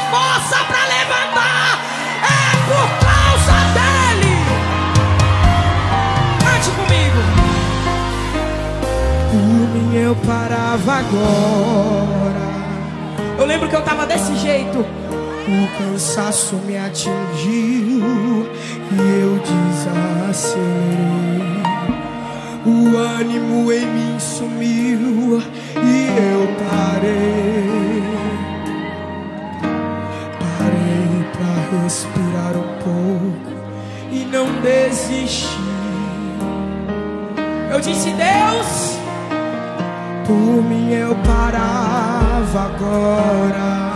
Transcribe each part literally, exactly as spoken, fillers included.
força para levantar. É por causa dele. Cante comigo. Por mim eu parava agora. Eu lembro que eu tava desse jeito. O cansaço me atingiu e eu desacelerei. O ânimo em mim sumiu e eu parei. Parei pra respirar um pouco e não desisti. Eu disse: Deus, por mim eu parava agora.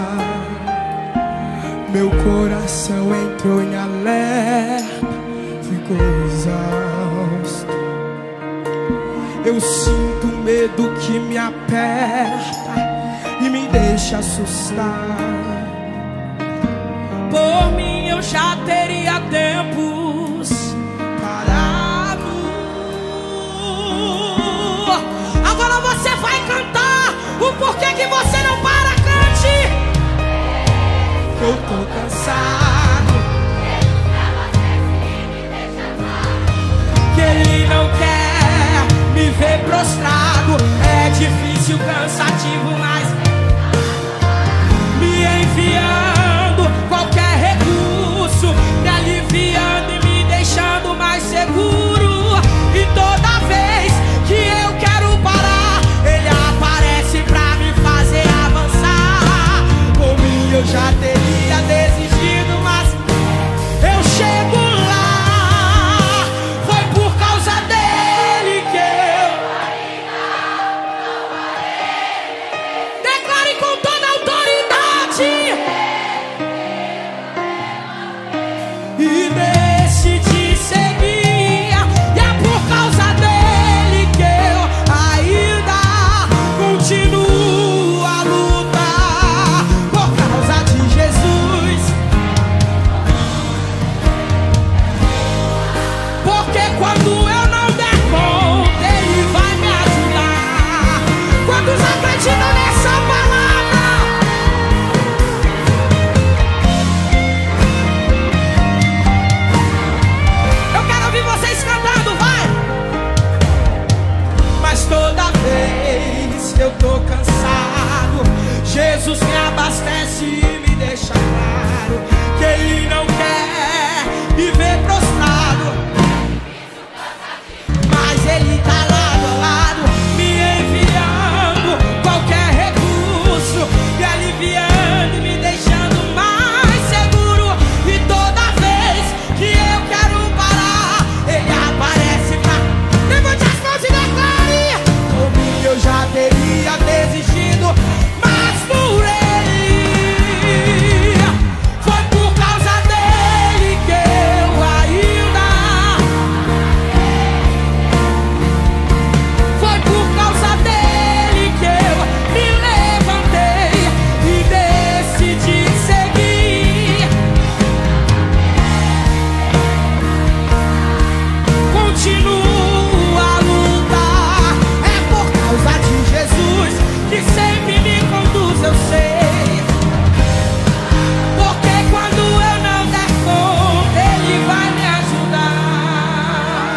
Meu coração entrou em alerta, ficou exausto. Eu sinto um medo que me aperta e me deixa assustar. Por mim eu já teria tempos parado. Agora você vai cantar o porquê que você não para, cante. Eu tô cansado, que ele não quer me ver prostrado. É difícil, cansativo, mas me enviando qualquer recurso, me aliviando e me deixando mais seguro. E toda vez que eu quero parar, ele aparece pra me fazer avançar. Por mim eu já teria desistido, mas eu chego lá. Foi por causa dele que eu declare com toda a autoridade e decidi seguir. E é por causa dele que eu ainda continuo a lutar. Por causa de Jesus, porque quando eu não der conta, ele vai me ajudar. Quantos acreditam nessa palavra? Eu quero ouvir vocês cantando, vai! Mas toda vez que eu tô cansado, Jesus me abastece e me deixa claro que ele não quer me ver prostrado, mas ele tá lado a lado, me enviando qualquer recurso, me aliviando e me deixando mais seguro. E toda vez que eu quero parar, ele aparece pra... Levante as mãos e declare. Por mim eu já teria desistido, mas por ele, foi por causa dele que eu ainda, foi por causa dele que eu me levantei e decidi seguir. Continuo a lutar. É por causa de Jesus que sempre me conduz, eu sei. Porque quando eu não der conta, ele vai me ajudar.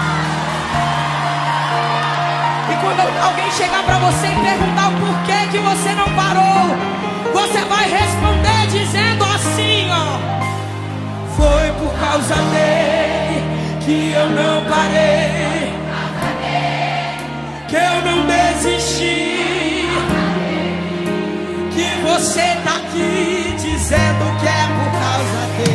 E quando alguém chegar pra você e perguntar o porquê que você não parou, você vai responder dizendo assim, ó: foi por causa dele que eu não parei, que eu não desisti, que você tá aqui dizendo que é por causa dele.